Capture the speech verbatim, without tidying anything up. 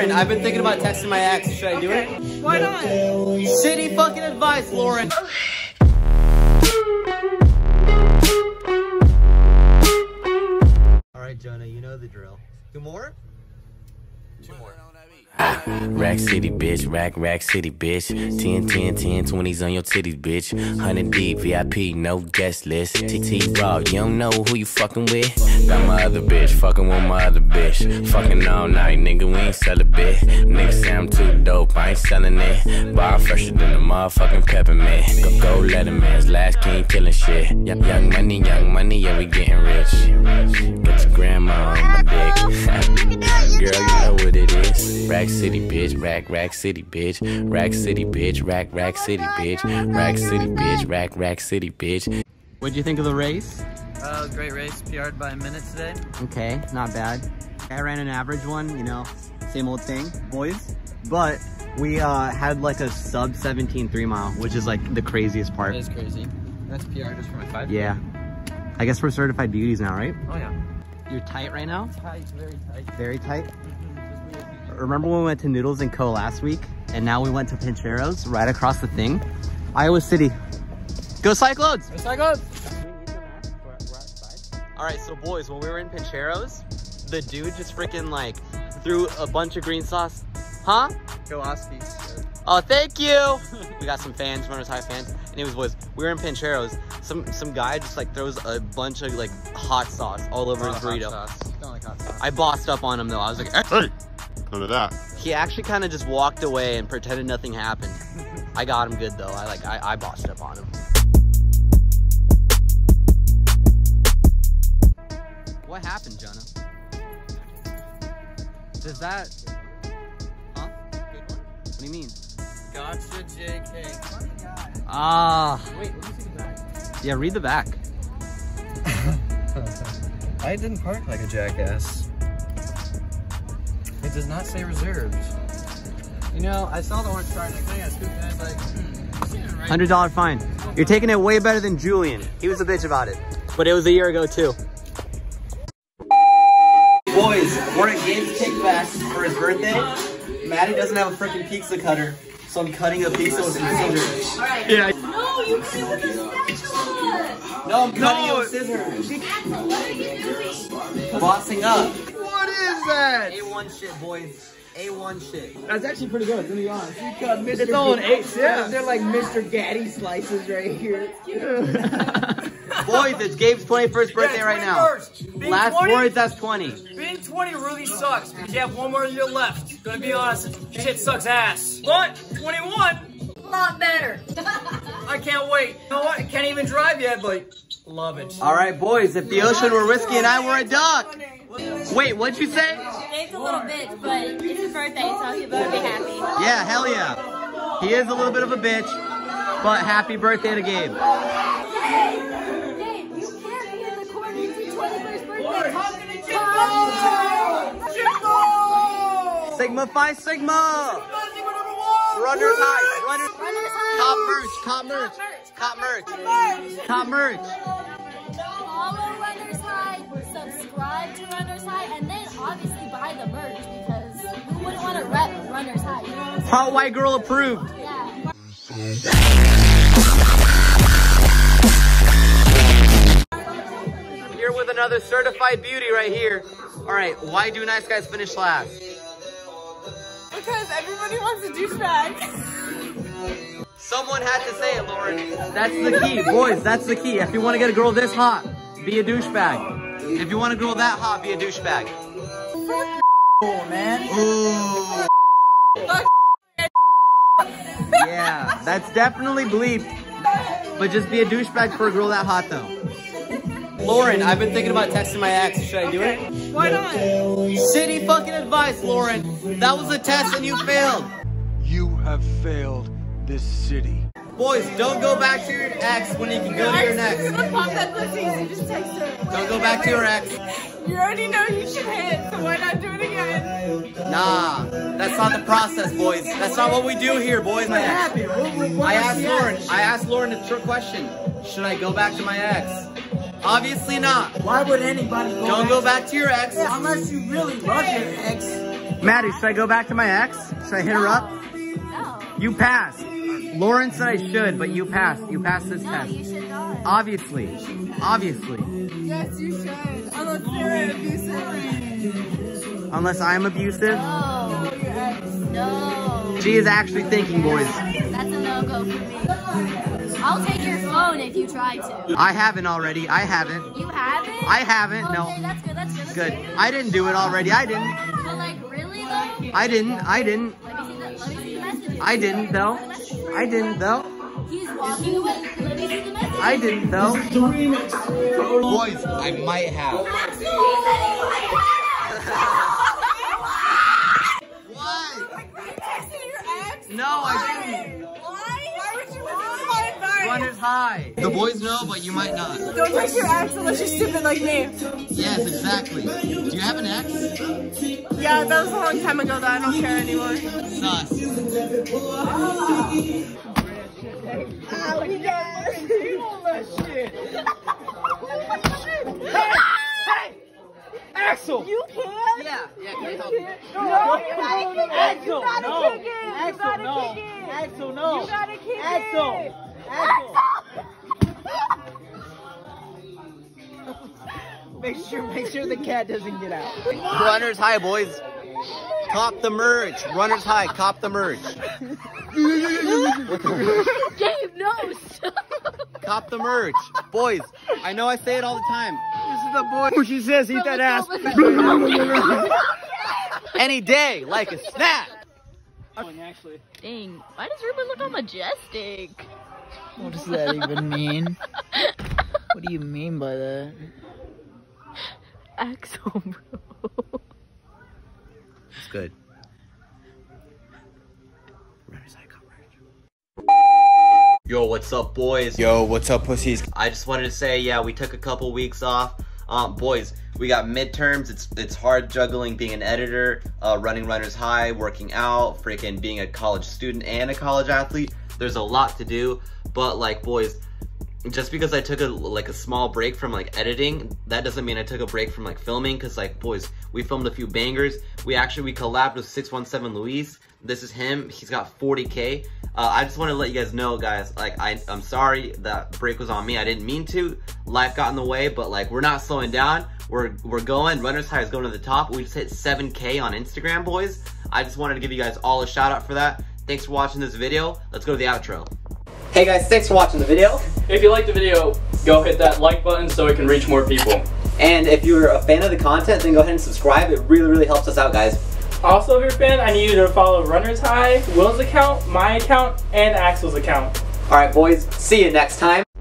Lauren, I've been thinking about texting my ex. Should I do okay. it? Why not? Shitty fucking advice, Lauren. Alright, Jonah, you know the drill. Two more? Two more. Ah, Rack City, bitch, rack, rack city, bitch. ten, ten, ten, twenties on your titties, bitch. one hundred deep, V I P, no guest list. T T Raw, you don't know who you fucking with. Got my other bitch, fucking with my other bitch. Fucking all night, nigga, we ain't sell a bit. Nigga say I'm too dope, I ain't selling it. Bar fresher than the motherfucking peppermint. Go, go let him man's last king killing shit. Young, young money, young money, yeah, we getting rich. Get your grandma on my dick. Girl, you know what it is. Rack City, bitch, rack, rack city, bitch. Rack City, bitch, rack, rack city, bitch. Rack City, bitch, rack, rack city, bitch. What'd you think of the race? Uh, great race, P R'd by a minute today. Okay, not bad. I ran an average one, you know, same old thing, boys. But we uh, had like a sub seventeen three mile, which is like the craziest part. That is crazy. That's P R just for my five. Yeah. I guess we're certified beauties now, right? Oh yeah. You're tight right now? Tight, very tight. Very tight? Remember when we went to Noodles and Co last week? And now we went to Pincheros right across the thing? Iowa City. Go Cyclones! Go Cyclones! Alright, so boys, when we were in Pincheros, the dude just freaking like threw a bunch of green sauce. Huh? Go Oskies. Oh, thank you! We got some fans, Runners High fans. Anyways, boys, we were in Pincheros. Some some guy just like throws a bunch of like hot sauce all over his burrito. Hot sauce. Don't like hot sauce. I bossed up on him though. I was like, hey! None of that. He actually kind of just walked away and pretended nothing happened. I got him good though. I like I, I bossed up on him. What happened, Jonah? Does that? Huh? What do you mean? Gotcha, J K. Funny guy. Ah. Wait, let me see the back. Yeah, read the back. I didn't park like a jackass. It does not say reserved. You know, I saw the orange car and I kind of scooped and I was like, hmm. one hundred dollar fine. You're taking it way better than Julian. He was a bitch about it. But it was a year ago too. Boys, we're at Gabe's Cake Fest for his birthday. Maddie doesn't have a freaking pizza cutter, so I'm cutting a pizza with some scissors. Alright. Yeah. No, you cut it with a spatula! No, I'm cutting No. it with scissors. Axel, what are you doing? Bossing up. What is that? A one shit, boys. A one shit. That's actually pretty good, to be honest. You got Mister It's all an eight, yeah. They're like Mister Gaddy slices right here. Boys, it's Gabe's twenty-first birthday Yeah, right now. Being Last twenty, words, that's twenty. Being twenty really sucks because you have one more year left. Gonna be honest, shit sucks ass. But twenty-one, A lot better. I can't wait. You know what? I can't even drive yet, but love it. All right, boys, if the ocean were risky and I were a duck. Wait, what'd you say? Dave's a little bitch, but it's his birthday, so he better be happy. Yeah, hell yeah. He is a little bit of a bitch, but happy birthday to Gabe. Hey, Dave, you can't be in the corner. It's your twenty-first birthday. Sigma Phi Sigma. Runners high. Runners. Cop merch. Cop merch. Cop merch. Cop merch. Follow Runners High, subscribe to Runners High, and then obviously buy the merch because who wouldn't want to rep Runners High? You know what I'm saying? Hot white girl approved. Yeah. Here with another certified beauty right here. All right, why do nice guys finish last? Because everybody wants a douchebag. Someone had to say it, Lauren. That's the key, boys. That's the key. If you want to get a girl this hot, be a douchebag. If you want a girl that hot, be a douchebag. Oh, man. Ooh. Yeah, that's definitely bleeped. But just be a douchebag for a girl that hot, though. Lauren, I've been thinking about texting my ex. Should I do it? Why not? Shitty fucking advice, Lauren. That was a test and you failed. You have failed this city. Boys, don't go back to your ex when you can go to your next. You're gonna pop that pussy and just text her. Don't go back to your ex. You already know you should hit, so why not do it again? Nah, that's not the process, boys. That's not what we do here, boys. What happened? What, what, I asked Lauren. I asked Lauren a trick question. Should I go back to my ex? Obviously not. Why would anybody go Don't back go to back to your ex. Yeah, unless you really love your ex. Maddie, should I go back to my ex? Should I hit her up? No. You passed. Lauren said I should, but you passed. You passed this No, test. you should not. Obviously. Obviously. Yes, you should. Unless they're abusive. Unless I'm abusive. No. Your ex. No. She is actually thinking, boys. That's a no-go for me. I'll take your phone if you try to. I haven't already. I haven't. You haven't? I haven't, okay, no. that's good, that's good. That's Good. I didn't do it already. I didn't. But like, really though? I didn't. I didn't. Let me see the, let me see the messages. I didn't, though. I didn't, though. He's walking away. Let me see the messages. I didn't, though. Boys, I might have. Why? No, I didn't. Why? Why would you listen to my advice? Runners high. The boys know, but you might not. Don't text your ex unless you're stupid like me. Yes, exactly. Do you have an ex? Yeah, that was a long time ago though. I don't care anymore. Sus. Ah, we got learn all that shit. Hey! Hey! Axel! You can't? Yeah, yeah, can I help you? No, you gotta kick it. Axel, You gotta no. kick it. You Axel, gotta no. kick it. Axel, no. You gotta kick Axel. it. Axel. Axel! Make sure, make sure the cat doesn't get out. Runners high, boys. Cop the merch. Runners high, cop the merch. Gabe, no, stop. Cop the merch. Boys, I know I say it all the time. This is the boy who she says eat that ass. Any day, like a snack. Actually. Dang, why does Ruben look all majestic? What does that even mean? What do you mean by that? Axel, bro. It's good. Yo, what's up, boys? Yo, what's up, pussies? I just wanted to say, yeah, we took a couple weeks off. Um, boys, we got midterms. It's it's hard juggling being an editor, uh, running Runners High, working out, freaking being a college student and a college athlete. There's a lot to do, but like, boys, just because I took a like a small break from like editing, that doesn't mean I took a break from like filming. Cause like, boys, we filmed a few bangers. We actually we collabed with six one seven Luis. This is him. He's got forty K. Uh, I just want to let you guys know, guys, like, I, I'm sorry that break was on me. I didn't mean to. Life got in the way, but, like, we're not slowing down. We're, we're going. Runners High is going to the top. We just hit seven K on Instagram, boys. I just wanted to give you guys all a shout out for that. Thanks for watching this video. Let's go to the outro. Hey, guys, thanks for watching the video. If you liked the video, go hit that like button so it can reach more people. And if you're a fan of the content, then go ahead and subscribe. It really, really helps us out, guys. Also, if you're a fan, I need you to follow Runners High, Will's account, my account, and Axel's account. All right, boys. See you next time.